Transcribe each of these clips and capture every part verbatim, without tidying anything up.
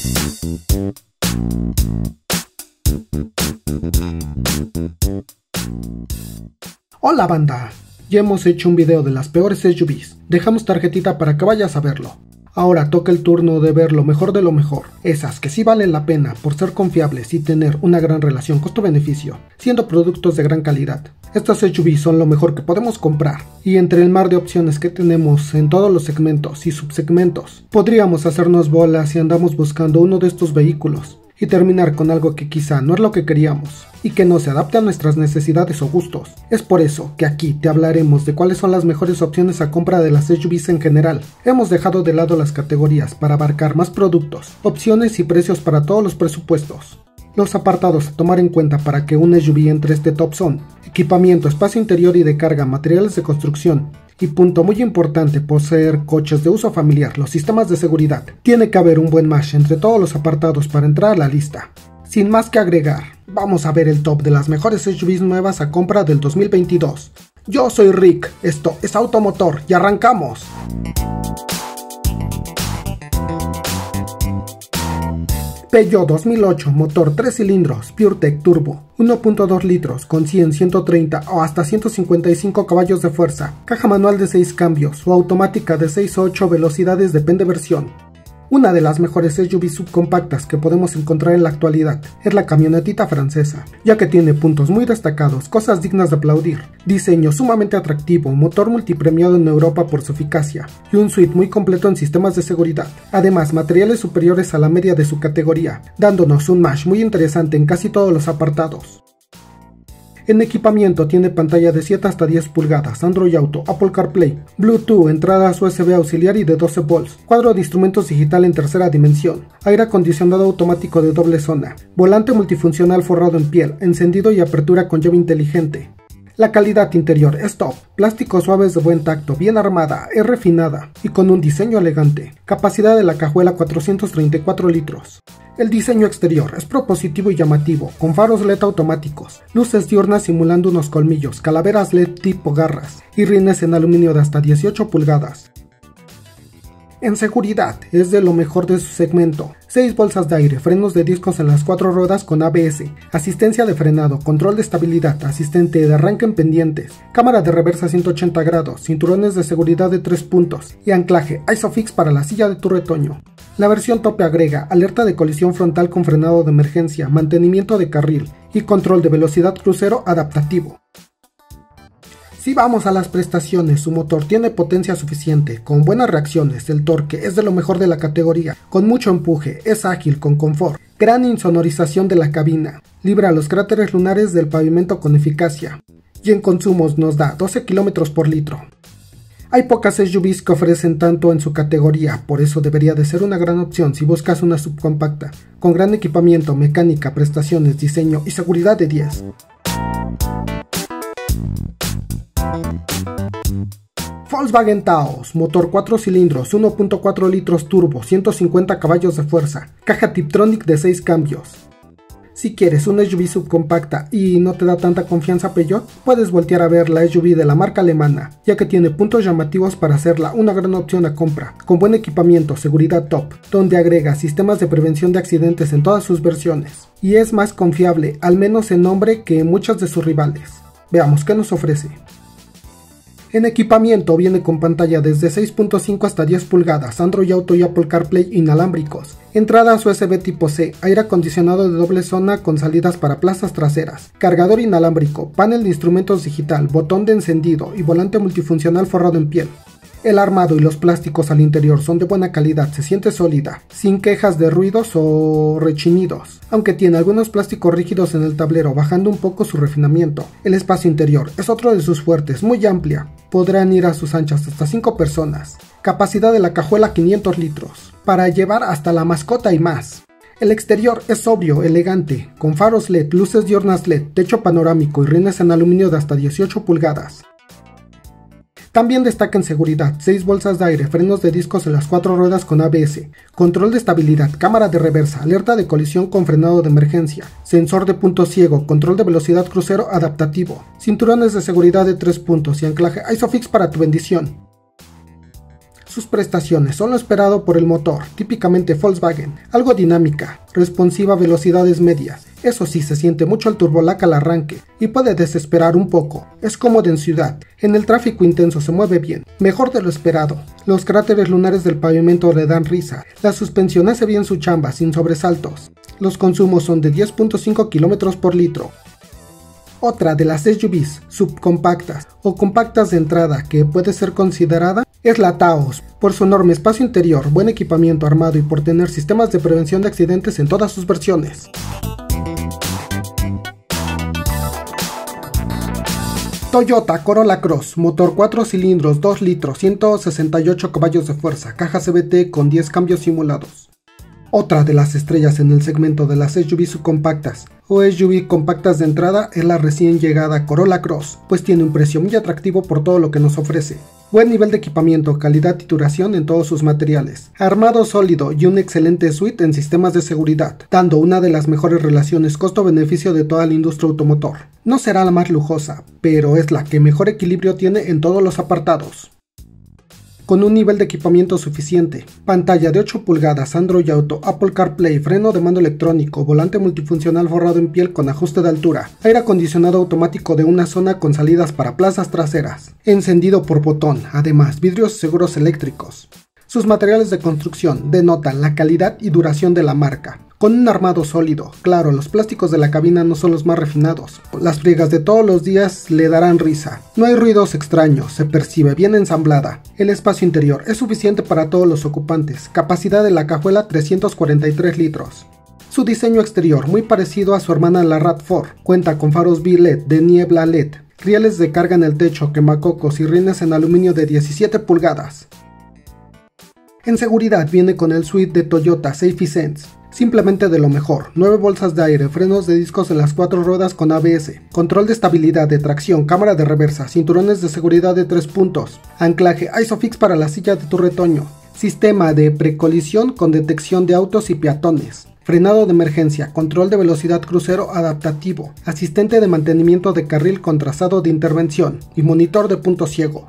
Hola banda, ya hemos hecho un video de las peores S U Vs, dejamos tarjetita para que vayas a verlo. Ahora toca el turno de ver lo mejor de lo mejor, esas que sí valen la pena por ser confiables y tener una gran relación costo-beneficio, siendo productos de gran calidad. Estas S U Vs son lo mejor que podemos comprar, y entre el mar de opciones que tenemos en todos los segmentos y subsegmentos, podríamos hacernos bolas si andamos buscando uno de estos vehículos, y terminar con algo que quizá no es lo que queríamos, y que no se adapte a nuestras necesidades o gustos. Es por eso que aquí te hablaremos de cuáles son las mejores opciones a compra de las S U Vs en general. Hemos dejado de lado las categorías para abarcar más productos, opciones y precios para todos los presupuestos. Los apartados a tomar en cuenta para que un S U V entre este top son: equipamiento, espacio interior y de carga, materiales de construcción. Y punto muy importante, por ser coches de uso familiar, los sistemas de seguridad. Tiene que haber un buen match entre todos los apartados para entrar a la lista. Sin más que agregar, vamos a ver el top de las mejores S U Vs nuevas a compra del dos mil veintidós. Yo soy Rick, esto es Automotor y arrancamos. Peugeot dos mil ocho, motor tres cilindros, PureTech Turbo, uno punto dos litros, con cien, ciento treinta o hasta ciento cincuenta y cinco caballos de fuerza, caja manual de seis cambios o automática de seis a ocho velocidades, depende versión. Una de las mejores S U Vs subcompactas que podemos encontrar en la actualidad es la camionetita francesa, ya que tiene puntos muy destacados, cosas dignas de aplaudir, diseño sumamente atractivo, motor multipremiado en Europa por su eficacia, y un suite muy completo en sistemas de seguridad. Además, materiales superiores a la media de su categoría, dándonos un match muy interesante en casi todos los apartados. En equipamiento tiene pantalla de siete hasta diez pulgadas, Android Auto, Apple CarPlay, Bluetooth, entradas U S B auxiliar y de doce volts, cuadro de instrumentos digital en tercera dimensión, aire acondicionado automático de doble zona, volante multifuncional forrado en piel, encendido y apertura con llave inteligente. La calidad interior es top, plásticos suaves de buen tacto, bien armada, es refinada y con un diseño elegante. Capacidad de la cajuela cuatrocientos treinta y cuatro litros. El diseño exterior es propositivo y llamativo, con faros L E D automáticos, luces diurnas simulando unos colmillos, calaveras L E D tipo garras y rines en aluminio de hasta dieciocho pulgadas. En seguridad, es de lo mejor de su segmento. seis bolsas de aire, frenos de discos en las cuatro ruedas con A B S, asistencia de frenado, control de estabilidad, asistente de arranque en pendientes, cámara de reversa ciento ochenta grados, cinturones de seguridad de tres puntos y anclaje ISOFIX para la silla de tu retoño. La versión tope agrega alerta de colisión frontal con frenado de emergencia, mantenimiento de carril y control de velocidad crucero adaptativo. Si vamos a las prestaciones, su motor tiene potencia suficiente, con buenas reacciones, el torque es de lo mejor de la categoría, con mucho empuje, es ágil, con confort, gran insonorización de la cabina, libra los cráteres lunares del pavimento con eficacia, y en consumos nos da doce kilómetros por litro. Hay pocas S U Vs que ofrecen tanto en su categoría, por eso debería de ser una gran opción si buscas una subcompacta, con gran equipamiento, mecánica, prestaciones, diseño y seguridad de diez. Volkswagen Taos, motor cuatro cilindros, uno punto cuatro litros turbo, ciento cincuenta caballos de fuerza, caja Tiptronic de seis cambios. Si quieres una S U V subcompacta y no te da tanta confianza Peugeot, puedes voltear a ver la S U V de la marca alemana, ya que tiene puntos llamativos para hacerla una gran opción a compra, con buen equipamiento, seguridad top, donde agrega sistemas de prevención de accidentes en todas sus versiones, y es más confiable, al menos en nombre, que muchas de sus rivales. Veamos qué nos ofrece. En equipamiento viene con pantalla desde seis punto cinco hasta diez pulgadas, Android Auto y Apple CarPlay inalámbricos, entradas U S B tipo C, aire acondicionado de doble zona con salidas para plazas traseras, cargador inalámbrico, panel de instrumentos digital, botón de encendido y volante multifuncional forrado en piel. El armado y los plásticos al interior son de buena calidad, se siente sólida, sin quejas de ruidos o rechinidos, aunque tiene algunos plásticos rígidos en el tablero, bajando un poco su refinamiento. El espacio interior es otro de sus fuertes, muy amplia, podrán ir a sus anchas hasta cinco personas. Capacidad de la cajuela quinientos litros, para llevar hasta la mascota y más. El exterior es sobrio, elegante, con faros L E D, luces diurnas L E D, techo panorámico y rines en aluminio de hasta dieciocho pulgadas. También destaca en seguridad, seis bolsas de aire, frenos de discos en las cuatro ruedas con A B S, control de estabilidad, cámara de reversa, alerta de colisión con frenado de emergencia, sensor de punto ciego, control de velocidad crucero adaptativo, cinturones de seguridad de tres puntos y anclaje ISOFIX para tu bendición. Sus prestaciones son lo esperado por el motor, típicamente Volkswagen, algo dinámica, responsiva a velocidades medias. Eso sí, se siente mucho el turbolac al arranque y puede desesperar un poco. Es cómodo en ciudad, en el tráfico intenso se mueve bien, mejor de lo esperado. Los cráteres lunares del pavimento le dan risa. La suspensión hace bien su chamba sin sobresaltos. Los consumos son de diez punto cinco kilómetros por litro. Otra de las S U Vs subcompactas o compactas de entrada que puede ser considerada es la Taos, por su enorme espacio interior, buen equipamiento armado y por tener sistemas de prevención de accidentes en todas sus versiones. Toyota Corolla Cross, motor cuatro cilindros, dos litros, ciento sesenta y ocho caballos de fuerza, caja C V T con diez cambios simulados. Otra de las estrellas en el segmento de las S U V subcompactas o S U V compactas de entrada es la recién llegada Corolla Cross, pues tiene un precio muy atractivo por todo lo que nos ofrece. Buen nivel de equipamiento, calidad y duración en todos sus materiales, armado sólido y una excelente suite en sistemas de seguridad, dando una de las mejores relaciones costo-beneficio de toda la industria automotor. No será la más lujosa, pero es la que mejor equilibrio tiene en todos los apartados. Con un nivel de equipamiento suficiente, pantalla de ocho pulgadas, Android Auto, Apple CarPlay, freno de mando electrónico, volante multifuncional forrado en piel con ajuste de altura, aire acondicionado automático de una zona con salidas para plazas traseras, encendido por botón, además vidrios seguros eléctricos. Sus materiales de construcción denotan la calidad y duración de la marca. Con un armado sólido, claro, los plásticos de la cabina no son los más refinados. Las friegas de todos los días le darán risa. No hay ruidos extraños, se percibe bien ensamblada. El espacio interior es suficiente para todos los ocupantes. Capacidad de la cajuela trescientos cuarenta y tres litros. Su diseño exterior, muy parecido a su hermana la RAV cuatro, cuenta con faros B L E D de niebla L E D, rieles de carga en el techo, quemacocos y rines en aluminio de diecisiete pulgadas. En seguridad viene con el suite de Toyota SafeSense, simplemente de lo mejor, nueve bolsas de aire, frenos de discos en las cuatro ruedas con A B S, control de estabilidad, de tracción, cámara de reversa, cinturones de seguridad de tres puntos, anclaje ISOFIX para la silla de tu retoño, sistema de precolisión con detección de autos y peatones, frenado de emergencia, control de velocidad crucero adaptativo, asistente de mantenimiento de carril con trazado de intervención y monitor de punto ciego.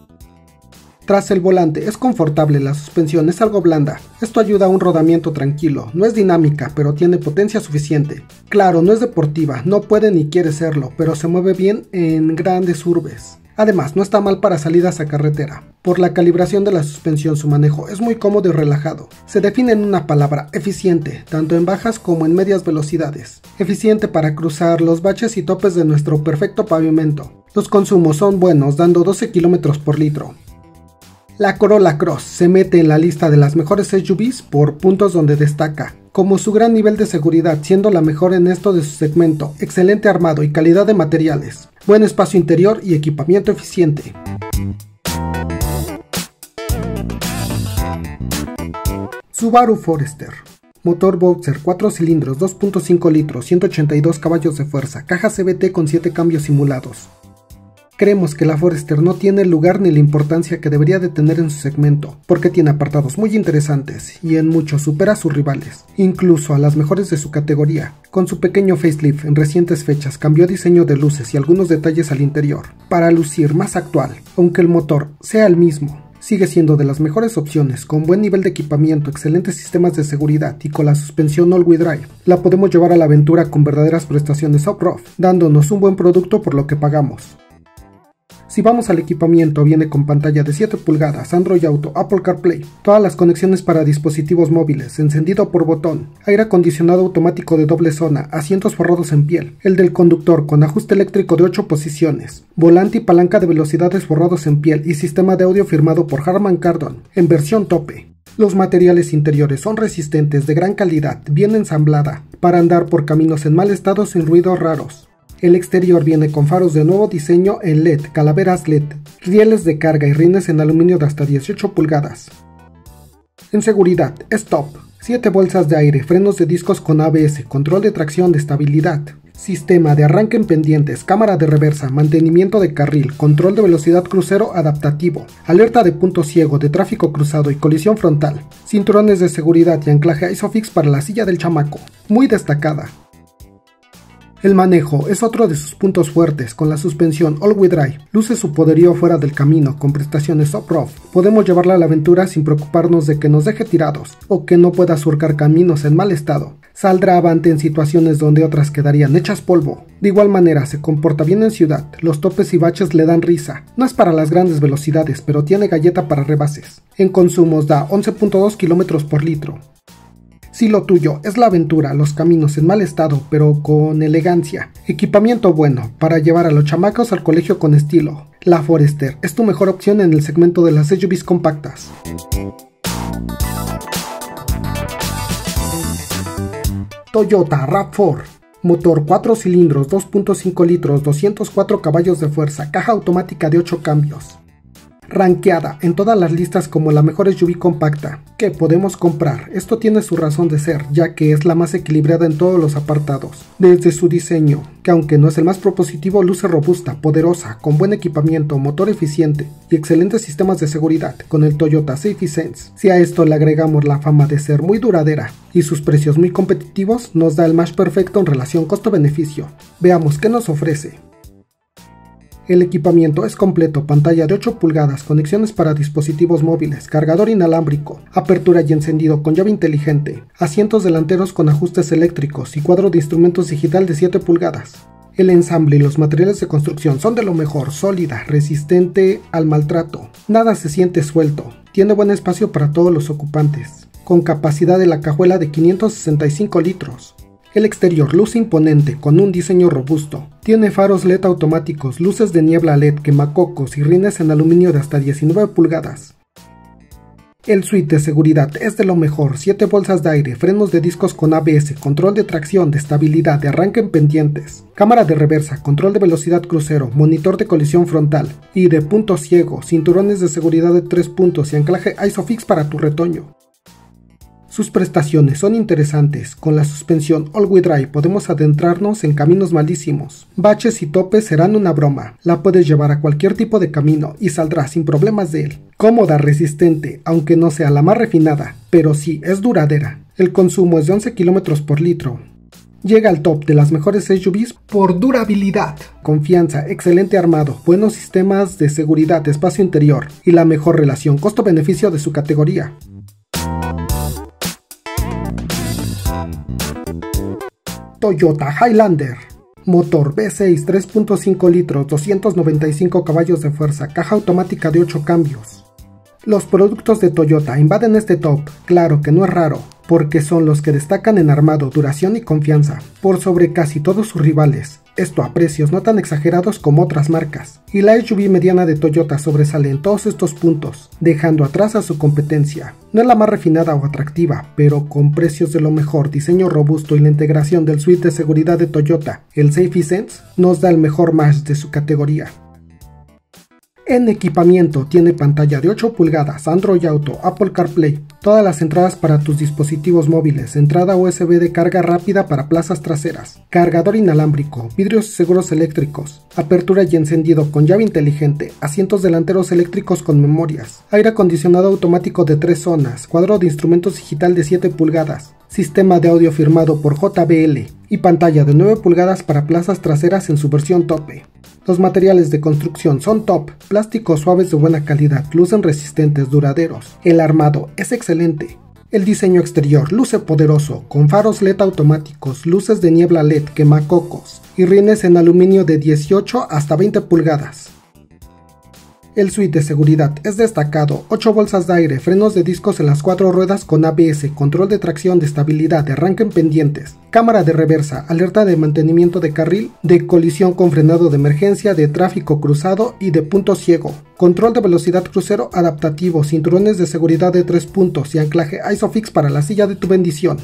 Tras el volante es confortable, la suspensión es algo blanda, esto ayuda a un rodamiento tranquilo, no es dinámica pero tiene potencia suficiente. Claro, no es deportiva, no puede ni quiere serlo, pero se mueve bien en grandes urbes. Además, no está mal para salidas a carretera. Por la calibración de la suspensión, su manejo es muy cómodo y relajado. Se define en una palabra, eficiente, tanto en bajas como en medias velocidades. Eficiente para cruzar los baches y topes de nuestro perfecto pavimento. Los consumos son buenos, dando doce kilómetros por litro. La Corolla Cross se mete en la lista de las mejores S U Vs por puntos donde destaca, como su gran nivel de seguridad, siendo la mejor en esto de su segmento, excelente armado y calidad de materiales, buen espacio interior y equipamiento eficiente. Subaru Forester, motor Boxer cuatro cilindros, dos punto cinco litros, ciento ochenta y dos caballos de fuerza, caja C V T con siete cambios simulados. Creemos que la Forester no tiene el lugar ni la importancia que debería de tener en su segmento, porque tiene apartados muy interesantes y en mucho supera a sus rivales, incluso a las mejores de su categoría. Con su pequeño facelift en recientes fechas cambió diseño de luces y algunos detalles al interior, para lucir más actual, aunque el motor sea el mismo. Sigue siendo de las mejores opciones, con buen nivel de equipamiento, excelentes sistemas de seguridad y con la suspensión all-wheel drive. La podemos llevar a la aventura con verdaderas prestaciones off-road, dándonos un buen producto por lo que pagamos. Si vamos al equipamiento, viene con pantalla de siete pulgadas, Android Auto, Apple CarPlay, todas las conexiones para dispositivos móviles, encendido por botón, aire acondicionado automático de doble zona, asientos forrados en piel, el del conductor con ajuste eléctrico de ocho posiciones, volante y palanca de velocidades forrados en piel y sistema de audio firmado por Harman Kardon, en versión tope. Los materiales interiores son resistentes, de gran calidad, bien ensamblada, para andar por caminos en mal estado sin ruidos raros. El exterior viene con faros de nuevo diseño en L E D, calaveras L E D, rieles de carga y rines en aluminio de hasta dieciocho pulgadas. En seguridad, es top. siete bolsas de aire, frenos de discos con A B S, control de tracción de estabilidad, sistema de arranque en pendientes, cámara de reversa, mantenimiento de carril, control de velocidad crucero adaptativo, alerta de punto ciego, de tráfico cruzado y colisión frontal, cinturones de seguridad y anclaje ISOFIX para la silla del chamaco, muy destacada. El manejo es otro de sus puntos fuertes. Con la suspensión all-wheel drive, luce su poderío fuera del camino. Con prestaciones off-road, podemos llevarla a la aventura sin preocuparnos de que nos deje tirados o que no pueda surcar caminos en mal estado. Saldrá avante en situaciones donde otras quedarían hechas polvo. De igual manera, se comporta bien en ciudad. Los topes y baches le dan risa. No es para las grandes velocidades, pero tiene galleta para rebases. En consumos da once punto dos kilómetros por litro. Si lo tuyo es la aventura, los caminos en mal estado pero con elegancia, equipamiento bueno para llevar a los chamacos al colegio con estilo, la Forester es tu mejor opción en el segmento de las S U Vs compactas. Toyota RAV cuatro. Motor cuatro cilindros, dos punto cinco litros, doscientos cuatro caballos de fuerza, caja automática de ocho cambios. Rankeada en todas las listas como la mejor S U V compacta que podemos comprar. Esto tiene su razón de ser, ya que es la más equilibrada en todos los apartados. Desde su diseño, que aunque no es el más propositivo, luce robusta, poderosa, con buen equipamiento, motor eficiente y excelentes sistemas de seguridad con el Toyota Safety Sense. Si a esto le agregamos la fama de ser muy duradera y sus precios muy competitivos, nos da el match perfecto en relación costo-beneficio. Veamos qué nos ofrece. El equipamiento es completo, pantalla de ocho pulgadas, conexiones para dispositivos móviles, cargador inalámbrico, apertura y encendido con llave inteligente, asientos delanteros con ajustes eléctricos y cuadro de instrumentos digital de siete pulgadas. El ensamble y los materiales de construcción son de lo mejor, sólida, resistente al maltrato, nada se siente suelto, tiene buen espacio para todos los ocupantes, con capacidad de la cajuela de quinientos sesenta y cinco litros. El exterior luce imponente, con un diseño robusto. Tiene faros L E D automáticos, luces de niebla L E D, quemacocos y rines en aluminio de hasta diecinueve pulgadas. El suite de seguridad es de lo mejor, siete bolsas de aire, frenos de discos con A B S, control de tracción, de estabilidad, de arranque en pendientes, cámara de reversa, control de velocidad crucero, monitor de colisión frontal y de punto ciego, cinturones de seguridad de tres puntos y anclaje ISOFIX para tu retoño. Sus prestaciones son interesantes, con la suspensión all-wheel drive podemos adentrarnos en caminos malísimos. Baches y topes serán una broma, la puedes llevar a cualquier tipo de camino y saldrás sin problemas de él. Cómoda, resistente, aunque no sea la más refinada, pero sí es duradera. El consumo es de once kilómetros por litro. Llega al top de las mejores S U Vs por durabilidad, confianza, excelente armado, buenos sistemas de seguridad, espacio interior y la mejor relación costo-beneficio de su categoría. Toyota Highlander. Motor V seis, tres punto cinco litros, doscientos noventa y cinco caballos de fuerza, caja automática de ocho cambios. Los productos de Toyota invaden este top, claro que no es raro, porque son los que destacan en armado, duración y confianza, por sobre casi todos sus rivales, esto a precios no tan exagerados como otras marcas, y la S U V mediana de Toyota sobresale en todos estos puntos, dejando atrás a su competencia. No es la más refinada o atractiva, pero con precios de lo mejor, diseño robusto y la integración del suite de seguridad de Toyota, el Safety Sense, nos da el mejor match de su categoría. En equipamiento tiene pantalla de ocho pulgadas, Android Auto, Apple CarPlay, todas las entradas para tus dispositivos móviles, entrada U S B de carga rápida para plazas traseras, cargador inalámbrico, vidrios seguros eléctricos, apertura y encendido con llave inteligente, asientos delanteros eléctricos con memorias, aire acondicionado automático de tres zonas, cuadro de instrumentos digital de siete pulgadas, sistema de audio firmado por J B L y pantalla de nueve pulgadas para plazas traseras en su versión tope. Los materiales de construcción son top, plásticos suaves de buena calidad, lucen resistentes, duraderos. El armado es excelente. El diseño exterior luce poderoso, con faros L E D automáticos, luces de niebla L E D, quemacocos y rines en aluminio de dieciocho hasta veinte pulgadas. El suite de seguridad es destacado, ocho bolsas de aire, frenos de discos en las cuatro ruedas con A B S, control de tracción, de estabilidad, de arranque en pendientes, cámara de reversa, alerta de mantenimiento de carril, de colisión con frenado de emergencia, de tráfico cruzado y de punto ciego, control de velocidad crucero adaptativo, cinturones de seguridad de tres puntos y anclaje ISOFIX para la silla de tu bendición.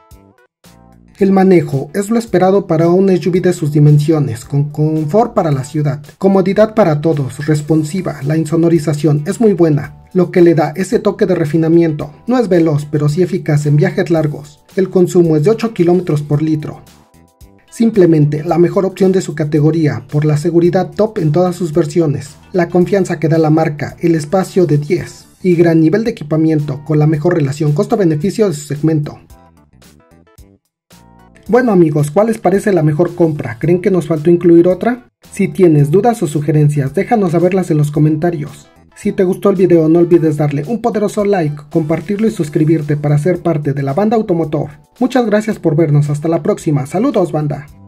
El manejo es lo esperado para un S U V de sus dimensiones, con confort para la ciudad, comodidad para todos, responsiva, la insonorización es muy buena, lo que le da ese toque de refinamiento. No es veloz, pero sí eficaz en viajes largos. El consumo es de ocho kilómetros por litro. Simplemente la mejor opción de su categoría, por la seguridad top en todas sus versiones, la confianza que da la marca, el espacio de diez y gran nivel de equipamiento con la mejor relación costo-beneficio de su segmento. Bueno amigos, ¿cuál les parece la mejor compra? ¿Creen que nos faltó incluir otra? Si tienes dudas o sugerencias, déjanos saberlas en los comentarios. Si te gustó el video, no olvides darle un poderoso like, compartirlo y suscribirte para ser parte de la banda Automotor. Muchas gracias por vernos, hasta la próxima, saludos banda.